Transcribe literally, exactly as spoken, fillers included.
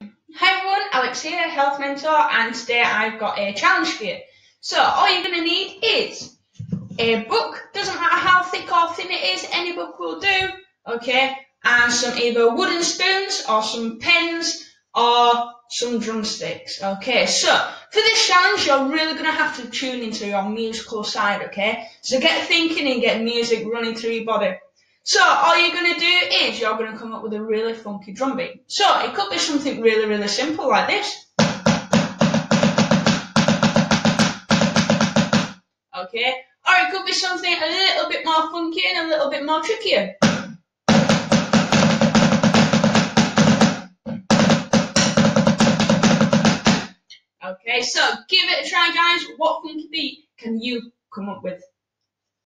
Hi everyone, Alex here, Health Mentor, and today I've got a challenge for you. So all you're going to need is a book, doesn't matter how thick or thin it is, any book will do, okay, and some either wooden spoons or some pens or some drumsticks, okay. So for this challenge you're really going to have to tune into your musical side, okay, so get thinking and get music running through your body. So all you're going to do is you're going to come up with a really funky drum beat. So it could be something really, really simple like this. Okay. Or it could be something a little bit more funky and a little bit more trickier. Okay, so give it a try, guys. What funky beat can you come up with?